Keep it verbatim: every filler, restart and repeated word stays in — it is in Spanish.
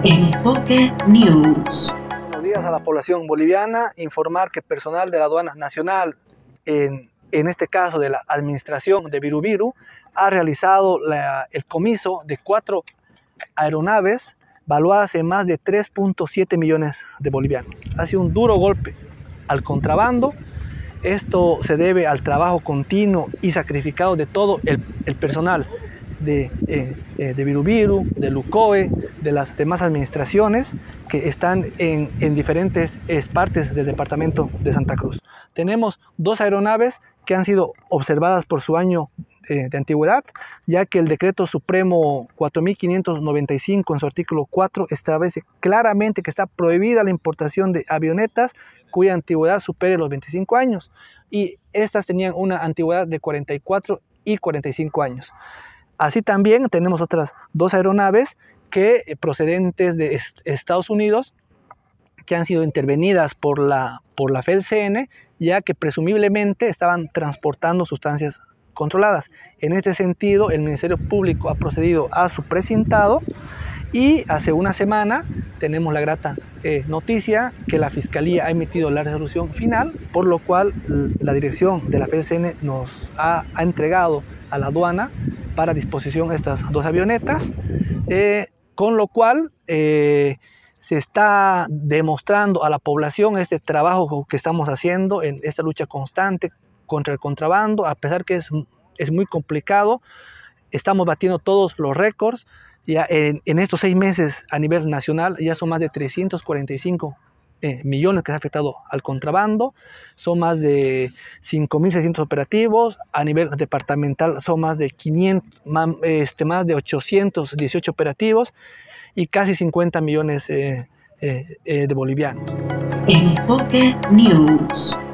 Enfoque News. Buenos días a la población boliviana. Informar que personal de la Aduana Nacional, en, en este caso de la Administración de Birubiru, ha realizado la, el comiso de cuatro aeronaves valuadas en más de tres punto siete millones de bolivianos. Ha sido un duro golpe al contrabando. Esto se debe al trabajo continuo y sacrificado de todo el, el personal de, eh, de Birubiru, de Lucoe, de las demás administraciones que están en, en diferentes partes del departamento de Santa Cruz. Tenemos dos aeronaves que han sido observadas por su año de, de antigüedad, ya que el decreto supremo cuatro mil quinientos noventa y cinco en su artículo cuatro establece claramente que está prohibida la importación de avionetas cuya antigüedad supere los veinticinco años, y estas tenían una antigüedad de cuarenta y cuatro y cuarenta y cinco años. Así también tenemos otras dos aeronaves que procedentes de est Estados Unidos, que han sido intervenidas por la, por la F E L C N, ya que presumiblemente estaban transportando sustancias controladas. En este sentido, el Ministerio Público ha procedido a su precintado y hace una semana tenemos la grata eh, noticia que la Fiscalía ha emitido la resolución final, por lo cual la dirección de la F E L C N nos ha, ha entregado a la aduana para disposición estas dos avionetas, eh, con lo cual eh, se está demostrando a la población este trabajo que estamos haciendo en esta lucha constante contra el contrabando. A pesar que es, es muy complicado, estamos batiendo todos los récords. Ya en, en estos seis meses a nivel nacional ya son más de trescientos cuarenta y cinco eh, millones que se ha afectado al contrabando, son más de cinco mil seiscientos operativos, a nivel departamental son más de quinientos, más, este, más de ochocientos dieciocho operativos y casi cincuenta millones eh, eh, eh, de bolivianos. Enfoque News.